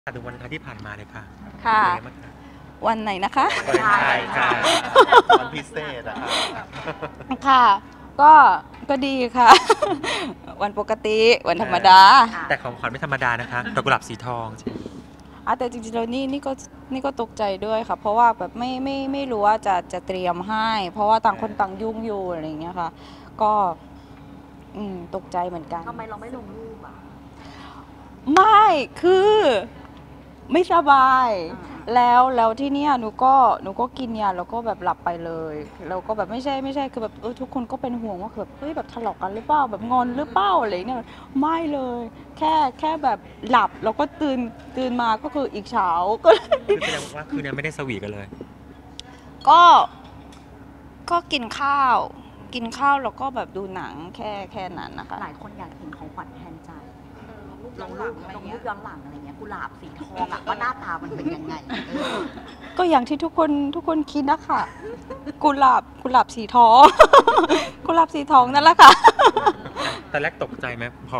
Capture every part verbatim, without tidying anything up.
ถึงวันไทยที่ผ่านมาเลยค่ะค่ะวันไหนนะคะวันไทยค่ะวันพิเศษอะค่ะก็ก็ดีค่ะวันปกติวันธรรมดาแต่ของขวัญไม่ธรรมดานะคะดอกกุหลาบสีทองอ่ะแต่จริงๆแล้วนี่นี่ก็นี่ก็ตกใจด้วยค่ะเพราะว่าแบบไม่ไม่ไม่รู้ว่าจะจะเตรียมให้เพราะว่าต่างคนต่างยุ่งอยู่อะไรอย่างเงี้ยค่ะก็อืมตกใจเหมือนกันทำไมเราไม่ลงรูปอ่ะไม่คือไม่สบายแล้วแล้วที่เนี้ยหนูก็หนูก็กินยาแล้วก็แบบหลับไปเลยแล้วก็แบบไม่ใช่ไม่ใช่คือแบบเออทุกคนก็เป็นห่วงว่าแบบเฮ้ยแบบทะเลาะกันหรือเปล่าแบบงอนหรือเปล่าอะไรเนี่ยไม่เลยแค่แค่แบบหลับแล้วก็ตื่นตื่นมาก็คืออีกเช้าก็คือแสดงว่าคืนนี้ไม่ได้สวีทกันเลยก็ก็กินข้าวกินข้าวแล้วก็แบบดูหนังแค่แค่นั้นนะคะหลายคนอยากเห็นของขวัญแทนใจลงรูปลงรูปย้อนหลังอะไรเงี้ยกุหลาบสีทองอะว่าหน้าตามันเป็นยังไงก็อย่างที่ทุกคนทุกคนคิดนะคะกุหลาบกุหลาบสีทอง กุหลาบสีทองนั่นแหละค่ะแต่แรกตกใจไหมพอ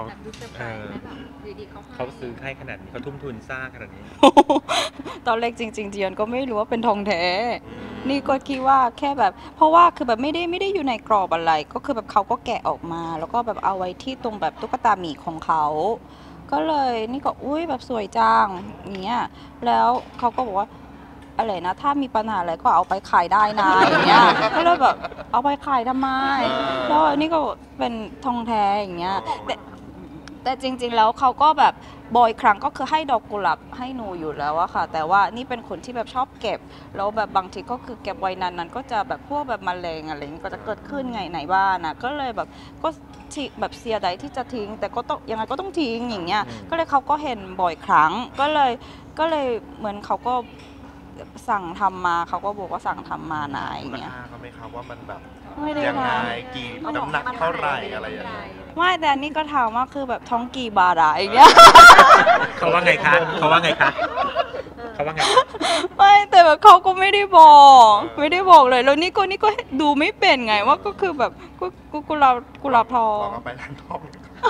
เขาซื้อให้ขนาดนี้เขาทุ่มทุนสร้างขนาดนี้ตอนแรกจริงๆเจียนก็ไม่รู้ว่าเป็นทองแท้นี่ก็คิดว่าแค่แบบเพราะว่าคือแบบไม่ได้ไม่ได้อยู่ในกรอบอะไรก็คือแบบเขาก็แกะออกมาแล้วก็แบบเอาไว้ที่ตรงแบบตุ๊กตาหมีของเขาก็เลยนี่ก็อุ้ยแบบสวยจังอย่างเงี้ยแล้วเขาก็บอกว่าอะไรนะถ้ามีปัญหาอะไรก็เอาไปขายได้นะอย่างเงี้ยก็เลยแบบเอาไปขายทำไมแล้วนี่ก็เป็นทองแท้อย่างเงี้ยแต่แต่จริงๆแล้วเขาก็แบบบ่อยครั้งก็คือให้ดอกกุหลาบให้หนูอยู่แล้วอะค่ะแต่ว่านี่เป็นคนที่แบบชอบเก็บแล้วแบบบางทีก็คือเก็บไว้นานๆก็จะแบบพวกแบบแมลงอะไรอย่างเงี้ยก็จะเกิดขึ้นไงในบ้านนะก็เลยแบบก็แบบเสียดายที่จะทิ้งแต่ก็ต้องยังไงก็ต้องทิ้งอย่างเงี้ยก็เลยเขาก็เห็นบ่อยครั้งก็เลยก็เลยเหมือนเขาก็สั่งทำมาเขาก็บอกว่าสั่งทำมานะอย่างเงี้ยเขาไม่ครับว่ามันแบบไม่ได้ยังไงกี่น้ำหนักเท่าไหร่อะไรอย่างเงี้ยไม่แต่อันนี้ก็ถามว่าคือแบบท้องกี่บาทอะอย่างเงี้ยเขาว่าไงคะเขาว่าไงคะเขาว่าไงไม่แต่แบบเขาก็ไม่ได้บอกไม่ได้บอกเลยแล้วนี่ก็นี่ก็ดูไม่เป็นไงว่าก็คือแบบกุกุหลาบกุหลาบทองบอกไปร้านทอง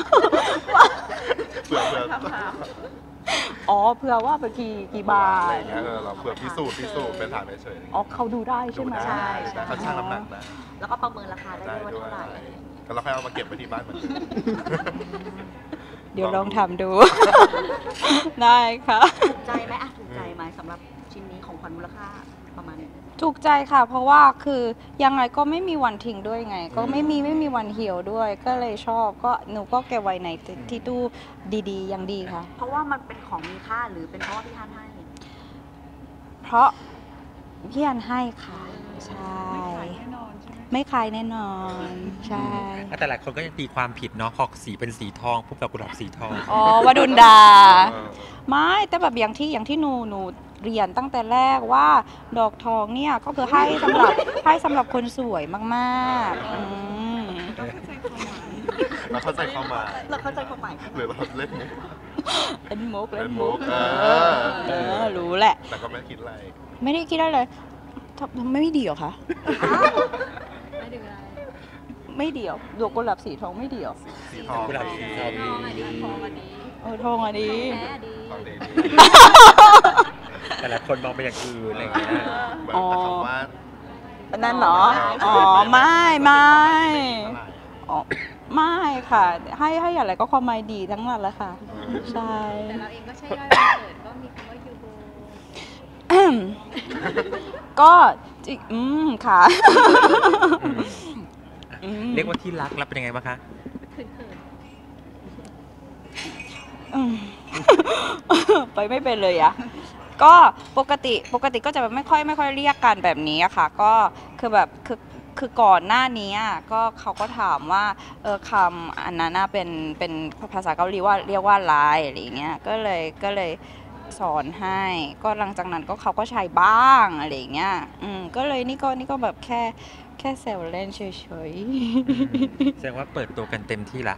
เผื่อเผื่ออ๋อเผื่อว่าไปกี่กี่บาทอะไรเงี้ยเราเผื่อพิสูจน์พิสูจน์เป็นฐานเฉยอ๋อเขาดูได้ใช่ไหมใช่เขาชั่งน้ำหนักนะแล้วก็ประเมินราคาได้ด้วยว่าเท่าไหร่แล้วเราค่อยเอามาเก็บไว้ที่บ้านเหมือนกันเดี๋ยวลองทำดูได้ค่ะถูกใจไหมอ่ะถูกใจไหมสำหรับชิ้นนี้ของขวัญมูลค่าประมาณนี้ถูกใจค่ะเพราะว่าคือยังไงก็ไม่มีวันทิ้งด้วยไงก็ไม่มีไม่มีวันเหี่ยวด้วยก็เลยชอบก็หนูก็เก็บไว้ในที่ตู้ดีๆยังดีค่ะเพราะว่ามันเป็นของมีค่าหรือเป็นเพราะว่าพี่ฮันให้เพราะพี่ฮันให้ค่ะใช่ไม่ขายแน่นอนใช่แต่หลายคนก็ยังตีความผิดเนาะพอสีเป็นสีทองปุ๊บดอกกุหลาบสีทองอ๋อวดุลดาไม่แต่แบบอย่างที่อย่างที่หนูหนูเรียนตั้งแต่แรกว่าดอกทองเนี่ยก็คือให้สำหรับให้สำหรับคนสวยมากๆอืมเราเข้าใจความหมายเราเข้าใจความหมายหรือเราเล่นมุกเล่นมุกเล่นมุกเออรู้แหละแต่ก็ไม่คิดอะไรไม่ได้คิดอะไรเลยไม่ดีเหรอคะไม่ดีอะไรไม่เดี่ยวดอกกุหลาบสีทองไม่เดี่ยวสีทองกุหลาบสีทองทองอันนี้ทองอันนี้เออทองอันนี้แต่หลายคนมองไปอย่างอื่นอะไรอย่างเงี้ยอ๋อว่านั่นเหรออ๋อไม่ไม่อ๋อไม่ค่ะให้ให้อะไรก็ความหมายดีทั้งนั้นแหละค่ะใช่แต่เราเองก็ใช่ย่อยวันเกิดก็มีคำว่ายูโบก็จิอืมค่ะเรียกว่าที่รักรับเป็นยังไงบ้างคะไปไม่เป็นเลยอะก็ปกติปกติก็จะไม่ค่อยไม่ค่อยเรียกกันแบบนี้อะค่ะก็คือแบบคือคือก่อนหน้านี้ก็เขาก็ถามว่าเออคำอันนั้นเป็นเป็นภาษาเกาหลีว่าเรียกว่าอะไรอะไรอย่างเงี้ยก็เลยก็เลยสอนให้ก็หลังจากนั้นก็เขาก็ใช้บ้างอะไรอย่างเงี้ยอืมก็เลยนี่ก็นี่ก็แบบแค่แค่แซวเล่นเฉยๆแสดงว่าเปิดตัวกันเต็มที่ละ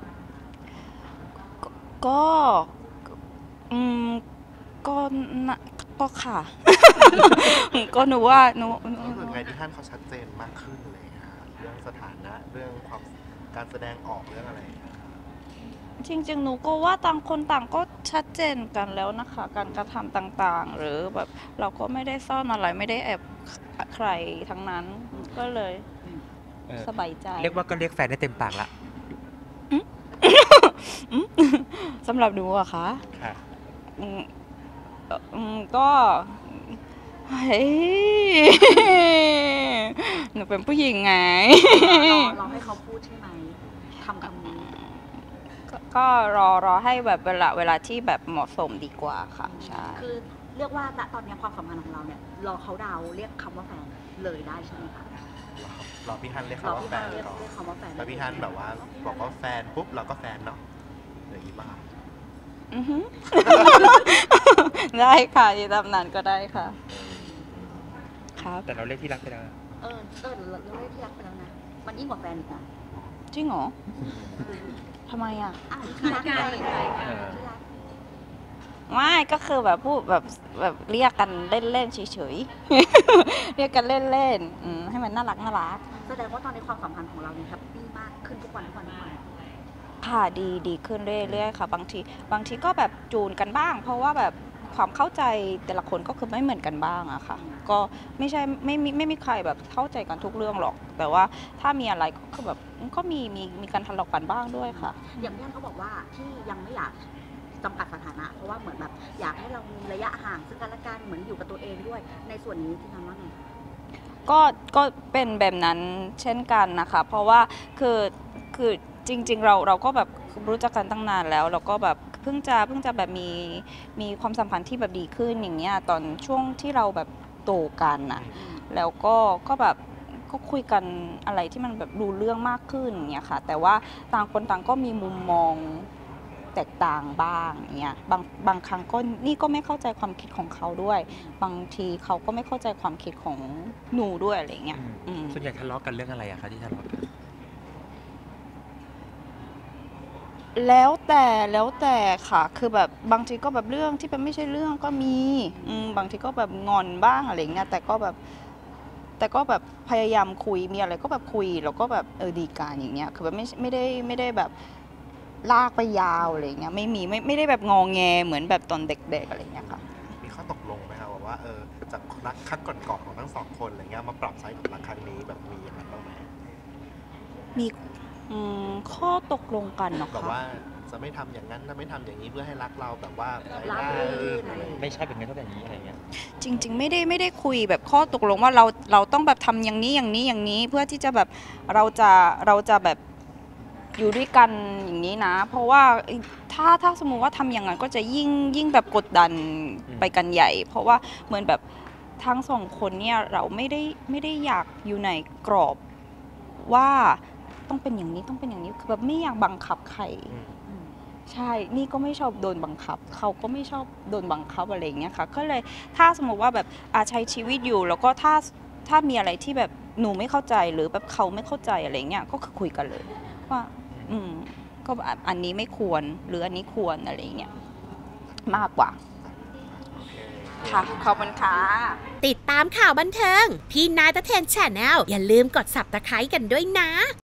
ก็อืมก็ก็ค่ะก็หนูว่าหนูคือไงที่ท่านเขาชัดเจนมากขึ้นเลยค่ะเรื่องสถานะเรื่องความการแสดงออกเรื่องอะไรอจริงๆ หนูก็ว่าต่างคนต่างก็ชัดเจนกันแล้วนะคะ การกระทำต่างๆ หรือแบบเราก็ไม่ได้ซ่อนอะไรไม่ได้แอบใครทั้งนั้น ก็เลยเออสบายใจเรียกว่าก็เรียกแฟนได้เต็มปากละสำหรับหนูอะคะค่ะอืมเอ่ออืมก็เฮ้ย หนูเป็นผู้หญิงไงเราเราให้เขาพูดใช่ไหมคำคำนี้ก็ก็รอรอให้แบบเวลาเวลาที่แบบเหมาะสมดีกว่าค่ะ ใช่คือเรียกว่าณตอนนี้ความสัมพันธ์ของเราเนี่ยรอเขาดาวเรียกคำว่าแฟนเลยได้ใช่ไหมคะรอพี่ฮันเรียกรอเขาว่าพี่แฟฮันนเรียกก่อนเรียกคำว่าแฟนแล้วพี่ฮันแบบว่าบอกว่าแฟนปุ๊บเราก็แฟนเนาะอย่างนี้ป่ะอือหือ ได้ค่ะที่ตำนานก็ได้ค่ะ ครับแต่เราเรียกที่รักไปแล้วเออเออเราเราเรียกที่รักไปแล้วนะมันยิ่งกว่าแฟนอีกนะจริงเหรอทำไมอ่ะอ่ะที่รักไงเออที่รักไม่ก็คือแบบพูดแบบแบบเรียกกันเล่นๆเฉยๆ เรียกกันเล่นๆอืมให้มันน่ารักน่ารักแสดงว่าตอนนี้ความสัมพันธ์ของเราเนี่ยแฮปปี้มากขึ้นทุกวันทุกวันทุกวันค่ะดีดีขึ้นเรื่อยๆค่ะ บางทีบางทีก็แบบจูนกันบ้าง เพราะว่าแบบความเข้าใจแต่ละคนก็คือไม่เหมือนกันบ้างอะค่ะ ก็ไม่ใช่ไม่มีไม่มีใครแบบเข้าใจกันทุกเรื่องหรอก แต่ว่าถ้ามีอะไรก็คือแบบก็มีมีมีการทะเลาะกันบ้างด้วยค่ะอย่างพี่ฮันเขาบอกว่าที่ยังไม่อยากจำกัดสถานะ เพราะว่าเหมือนแบบอยากให้เรามีระยะห่างซึ่งกันและกันเหมือนอยู่กับตัวเองด้วย ในส่วนนี้ที่ทำว่าไงคะก็ก็เป็นแบบนั้นเช่นกันนะคะ เพราะว่าคือคือจริง ๆ เราเราก็แบบรู้จักกันตั้งนานแล้วแล้วก็แบบเพิ่งจะเพิ่งจะแบบมีมีความสัมพันธ์ที่แบบดีขึ้นอย่างเงี้ยตอนช่วงที่เราแบบโตกันน่ะแล้วก็ก็แบบก็คุยกันอะไรที่มันแบบรู้เรื่องมากขึ้นอย่างเงี้ยค่ะ แต่ว่าต่างคนต่างก็มีมุมมองแตกต่างบ้างอย่างเงี้ยบางบางครั้งก็นี่ก็ไม่เข้าใจความคิดของเขาด้วย บางทีเขาก็ไม่เข้าใจความคิดของหนูด้วยอะไรเงี้ยอืมส่วนใหญ่ทะเลาะกันเรื่องอะไรอะคะที่ทะเลาะกันแล้วแต่แล้วแต่ค่ะคือแบบบางทีก็แบบเรื่องที่เป็นไม่ใช่เรื่องก็มีอืมบางทีก็แบบงอนบ้างอะไรเงี้ยแต่ก็แบบแต่ก็แบบพยายามคุยมีอะไรก็แบบคุยแล้วก็แบบเออดีกันอย่างเงี้ยคือแบบไม่ไม่ได้ไม่ได้แบบลากไปยาวอะไรเงี้ยไม่มีไม่ไม่ได้แบบงองแงเหมือนแบบตอนเด็กๆอะไรเงี้ยค่ะมีข้อตกลงไหมครับว่าเออจากรักครั้งก่อนๆของทั้งสองคนอะไรเงี้ยมาปรับใช้กับรักครั้งนี้แบบมีอย่างนั้นบ้างไหมมีอืมข้อตกลงกันเนาะแบบคะว่าจะไม่ทำอย่างนั้นจะไม่ทำอย่างนี้เพื่อให้รักเราแบบว่าไปราบได้รื่นอะไรไม่ใช่แบบนี้ก็แบบนี้อะไรเงี้ยจริง ๆ ไม่ได้ไม่ได้คุยแบบข้อตกลงว่าเราเราต้องแบบทำอย่างนี้อย่างนี้อย่างนี้ เพื่อที่จะแบบเราจะเราจะแบบอยู่ด้วยกันอย่างนี้นะ เพราะว่าถ้าถ้าสมมุติว่าทำอย่างนั้นก็จะยิ่งยิ่งแบบกดดันอืมไปกันใหญ่ เพราะว่าเหมือนแบบทั้งสองคนเนี่ยเราไม่ได้ไม่ได้อยากอยู่ในกรอบว่าต้องเป็นอย่างนี้ต้องเป็นอย่างนี้คือแบบไม่อยากบังคับใครอืมอืมใช่ นี่ก็ไม่ชอบโดนบังคับ เขาก็ไม่ชอบโดนบังคับอะไรอย่างเงี้ยค่ะ ก็เลยถ้าสมมติว่าแบบอาใช้ชีวิตอยู่ แล้วก็ถ้าถ้ามีอะไรที่แบบหนูไม่เข้าใจหรือแบบเขาไม่เข้าใจอะไรเงี้ย ก็คือคุยกันเลย ว่า อืม ก็แบบอันนี้ไม่ควร หรืออันนี้ควรอะไรเงี้ย มากกว่าโอเคค่ะ ขอบคุณค่ะติดตามข่าวบันเทิง พี่นายตะเทนแชนแนลอย่าลืมกด ซับสไครบ์ กันด้วยนะ